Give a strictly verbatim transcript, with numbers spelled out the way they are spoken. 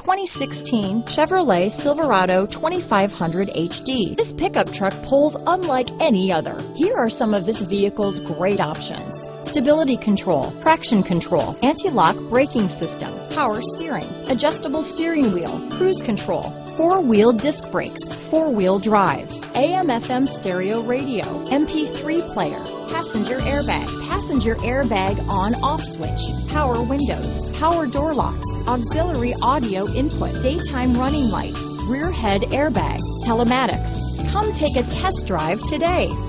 twenty sixteen Chevrolet Silverado twenty-five hundred H D. This pickup truck pulls unlike any other. Here are some of this vehicle's great options: stability control, traction control, anti-lock braking system, power steering, adjustable steering wheel, cruise control, four-wheel disc brakes, four-wheel drive, A M F M stereo radio, M P three player, passenger airbag, passenger airbag on-off switch, power windows, power door locks, auxiliary audio input, daytime running lights, rear head airbag, telematics. Come take a test drive today.